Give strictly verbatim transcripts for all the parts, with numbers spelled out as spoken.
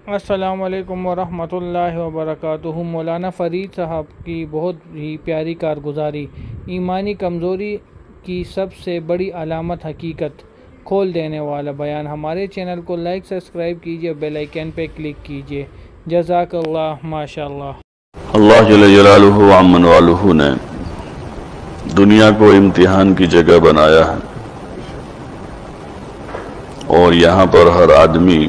السلام علیکم ورحمۃ اللہ وبرکاتہ۔ مولانا فرید صاحب کی بہت ہی پیاری کارگزاری۔ ایمانی کمزوری کی سب سے بڑی علامت حقیقت کھول دینے والا بیان۔ ہمارے چینل کو لائک سبسکرائب کیجیے، بیل آئیکن پہ کلک کیجیے۔ جزاک اللہ، ماشاء اللہ۔ اللہ جل جلالہ عمن والہ نے دنیا کو امتحان کی جگہ بنایا ہے، اور یہاں پر ہر آدمی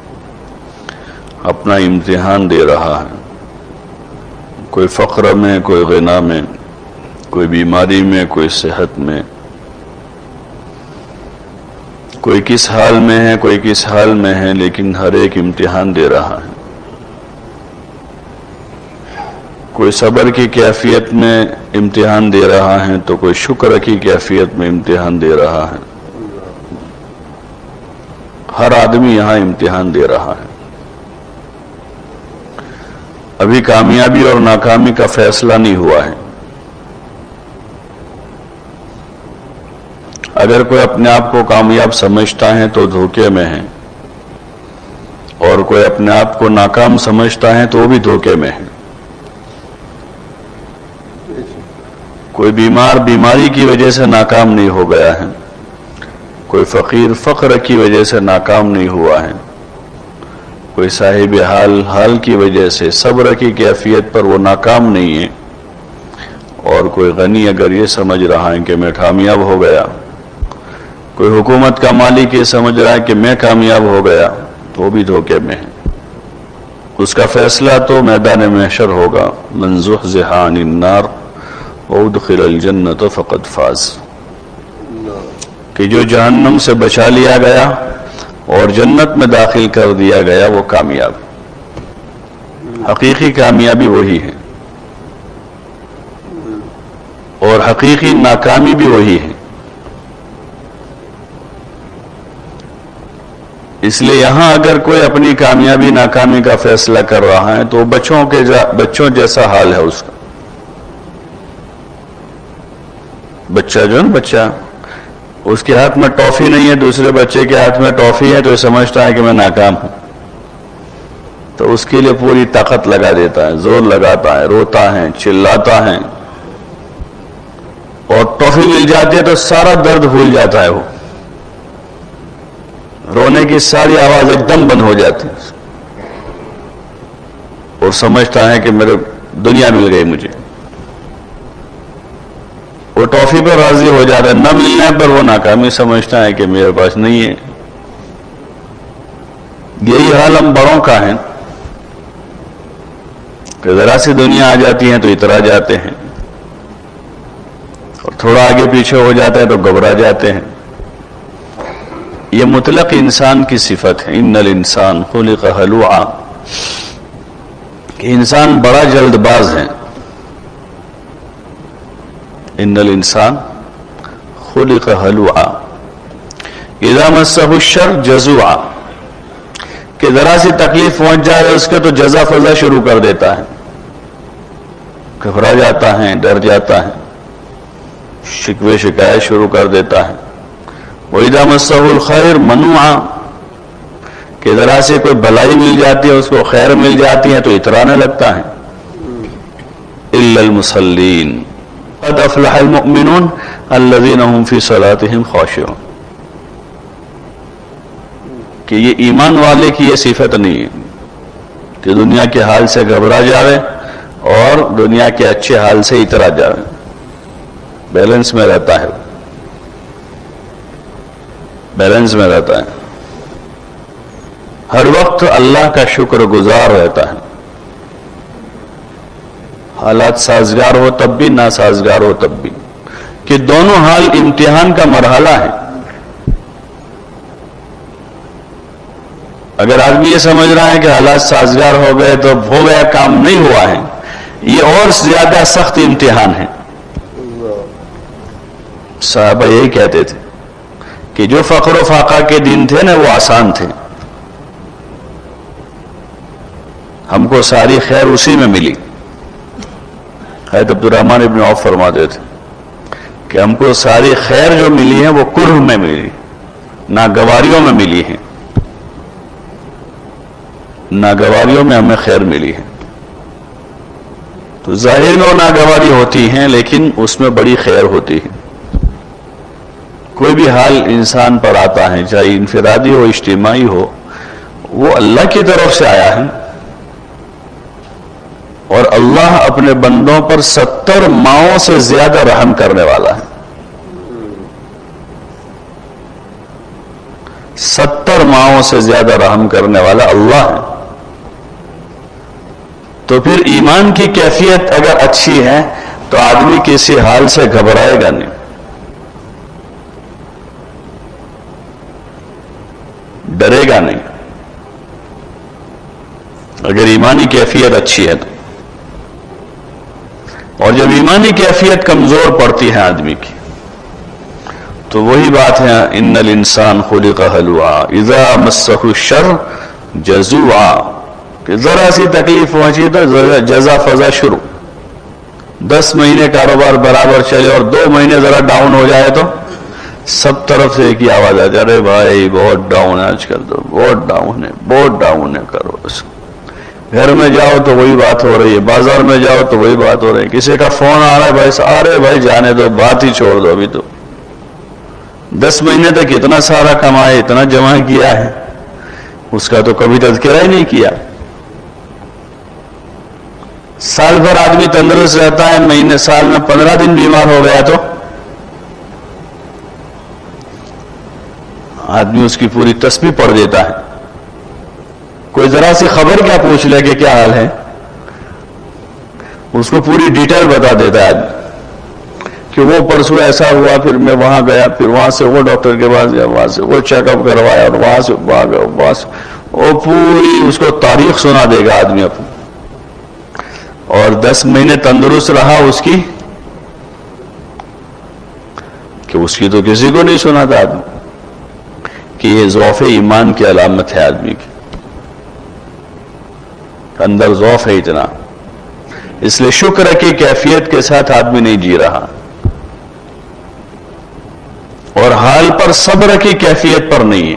اپنا امتحان دے رہا ہے، کوئی فقر میں، کوئی غنا میں، کوئی بیماری میں، کوئی صحت میں، کوئی کس حال میں ہے، کوئی کس حال میں ہے، لیکن ہر ایک امتحان دے رہا ہے۔ کوئی صبر کی کیفیت میں امتحان دے رہا ہے تو کوئی شکر کی کیفیت میں امتحان دے رہا ہے۔ ہر آدمی یہاں امتحان دے رہا ہے۔ ابھی کامیابی اور ناکامی کا فیصلہ نہیں ہوا ہے۔ اگر کوئی اپنے آپ کو کامیاب سمجھتا ہے تو دھوکے میں ہے، اور کوئی اپنے آپ کو ناکام سمجھتا ہے تو وہ بھی دھوکے میں ہے۔ کوئی بیمار بیماری کی وجہ سے ناکام نہیں ہو گیا ہے، کوئی فقیر فقر کی وجہ سے ناکام نہیں ہوا ہے، کوئی صاحب حال حال کی وجہ سے صبر کی کیفیت پر وہ ناکام نہیں ہے، اور کوئی غنی اگر یہ سمجھ رہا ہے کہ میں کامیاب ہو گیا، کوئی حکومت کا مالک یہ سمجھ رہا ہے کہ میں کامیاب ہو گیا، تو وہ بھی دھوکے میں ہے۔ اس کا فیصلہ تو میدان محشر ہوگا۔ من زحزح عن النار وادخل الجنۃ فقد فاز، کہ جو جہنم سے بچا لیا گیا اور جنت میں داخل کر دیا گیا وہ کامیاب۔ حقیقی کامیابی وہی ہے، اور حقیقی ناکامی بھی وہی ہے۔ اس لیے یہاں اگر کوئی اپنی کامیابی ناکامی کا فیصلہ کر رہا ہے تو بچوں کے جا بچوں جیسا حال ہے اس کا۔ بچہ جو ہے نا، بچہ اس کے ہاتھ میں ٹافی نہیں ہے، دوسرے بچے کے ہاتھ میں ٹافی ہے تو یہ سمجھتا ہے کہ میں ناکام ہوں، تو اس کے لیے پوری طاقت لگا دیتا ہے، زور لگاتا ہے، روتا ہے، چلاتا ہے، اور ٹافی مل جاتی ہے تو سارا درد بھول جاتا ہے، وہ رونے کی ساری آواز ایک دم بند ہو جاتی ہے، اور سمجھتا ہے کہ میرے دنیا مل گئی مجھے۔ وہ ٹافی پر راضی ہو جاتا ہے، نہ ملنے پر وہ ناکامی سمجھتا ہے کہ میرے پاس نہیں ہے۔ یہی حال ہم بڑوں کا ہے کہ ذرا سی دنیا آ جاتی ہے تو اترا جاتے ہیں، اور تھوڑا آگے پیچھے ہو جاتا ہے تو گھبرا جاتے ہیں۔ یہ مطلق انسان کی صفت ہے۔ ان الانسان خلق ہلوعا، کہ انسان بڑا جلد باز ہے۔ ان الانسان خلق ہلوعا اذا مسہ الشر جزوعا، کہ ذرا سی تکلیف پہنچ جائے اس کے تو جزا فضا شروع کر دیتا ہے، گھبرا جاتا ہے، ڈر جاتا ہے، شکوے شکایت شروع کر دیتا ہے۔ وَإِذَا مَسَّهُ الْخَيْرُ مَنُوعًا، کہ ذرا سے کوئی بھلائی مل جاتی ہے، اس کو خیر مل جاتی ہے تو اترانے لگتا ہے۔ إِلَّا الْمُصَلِّينَ قَدْ أَفْلَحَ الْمُؤْمِنُونَ الَّذِينَ هُمْ فِي صَلَاتِهِمْ خَاشِعُونَ، کہ یہ ایمان والے کی یہ صفت نہیں ہے کہ دنیا کے حال سے گھبرا جاوے اور دنیا کے اچھے حال سے اترا جاوے، بیلنس میں رہتا ہے، بیلنس میں رہتا ہے، ہر وقت اللہ کا شکر گزار رہتا ہے، حالات سازگار ہو تب بھی، ناسازگار ہو تب بھی، کہ دونوں حال امتحان کا مرحلہ ہے۔ اگر آدمی یہ سمجھ رہا ہے کہ حالات سازگار ہو گئے تو ہو گیا، کام نہیں ہوا ہے، یہ اور زیادہ سخت امتحان ہے۔ صحابہ یہی کہتے تھے کہ جو فقر و فاقہ کے دن تھے نا وہ آسان تھے، ہم کو ساری خیر اسی میں ملی۔ حضرت عبد الرحمن ابن عوف فرماتے تھے کہ ہم کو ساری خیر جو ملی ہے وہ کرہ میں ملی، ناگواریوں میں ملی ہے۔ ناگواریوں میں ہمیں خیر ملی ہے. تو ظاہر میں وہ ناگواری ہوتی ہیں لیکن اس میں بڑی خیر ہوتی ہے. کوئی بھی حال انسان پر آتا ہے چاہے انفرادی ہو اجتماعی ہو وہ اللہ کی طرف سے آیا ہے اور اللہ اپنے بندوں پر ستر ماؤں سے زیادہ رحم کرنے والا ہے. ستر ماؤں سے زیادہ رحم کرنے والا اللہ ہے. تو پھر ایمان کی کیفیت اگر اچھی ہے تو آدمی کسی حال سے گھبرائے گا نہیں، ڈرے گا نہیں. اگر ایمانی کیفیت اچھی ہے تو. اور جب ایمانی کیفیت کمزور پڑتی ہے آدمی کی تو وہی بات ہے ان الانسان خلق ہلوعا اذا مسہ الشر جزوعا کہ ذرا سی تکلیف پہنچی تو جزا فضا شروع. دس مہینے کاروبار برابر چلے اور دو مہینے ذرا ڈاؤن ہو جائے تو سب طرف سے ایک ہی آواز آ جائے ارے بھائی بہت ڈاؤن ہے آج کل تو بہت ڈاؤن ہے بہت ڈاؤن ہے کرو بس. گھر میں جاؤ تو وہی بات ہو رہی ہے، بازار میں جاؤ تو وہی بات ہو رہی ہے، کسی کا فون آ رہا ہے بھائی ارے بھائی جانے دو بات ہی چھوڑ دو. ابھی تو دس مہینے تک اتنا سارا کمائے اتنا جمع کیا ہے اس کا تو کبھی تذکرہ ہی نہیں کیا. سال بھر آدمی تندرست رہتا ہے، مہینے سال میں پندرہ دن بیمار ہو گیا تو آدمی اس کی پوری تسبیح پڑھ دیتا ہے. کوئی ذرا سی خبر کیا پوچھ لے کہ کیا حال ہے اس کو پوری ڈیٹیل بتا دیتا ہے کہ وہ پرسوں ایسا ہوا پھر میں وہاں گیا پھر وہاں سے وہ ڈاکٹر کے پاس گیا وہاں سے وہ چیک اپ کروایا اور وہاں سے وہاں گیا وہاں سے وہ پوری اس کو تاریخ سنا دے گا آدمی اپنی. اور دس مہینے تندرست رہا اس کی کہ اس کی تو کسی کو نہیں سنا تھا آدمی کہ یہ ضعف ایمان کی علامت ہے. آدمی کی اندر ضعف ہے اتنا، اس لیے شکر کی کیفیت کے ساتھ آدمی نہیں جی رہا اور حال پر صبر کی کیفیت پر نہیں ہے.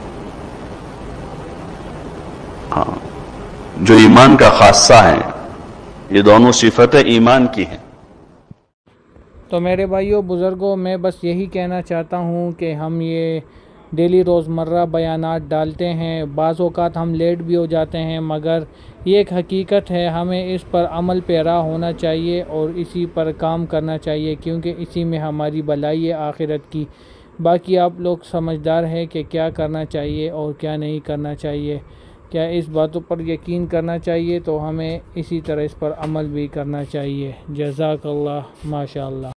ہاں جو ایمان کا خاصہ ہے یہ دونوں صفتیں ایمان کی ہیں. تو میرے بھائیوں بزرگوں میں بس یہی کہنا چاہتا ہوں کہ ہم یہ ڈیلی روزمرہ بیانات ڈالتے ہیں، بعض اوقات ہم لیٹ بھی ہو جاتے ہیں مگر یہ ایک حقیقت ہے، ہمیں اس پر عمل پیرا ہونا چاہیے اور اسی پر کام کرنا چاہیے کیونکہ اسی میں ہماری بھلائی ہے آخرت کی. باقی آپ لوگ سمجھدار ہیں کہ کیا کرنا چاہیے اور کیا نہیں کرنا چاہیے، کیا اس باتوں پر یقین کرنا چاہیے تو ہمیں اسی طرح اس پر عمل بھی کرنا چاہیے. جزاک اللہ ماشاء اللہ.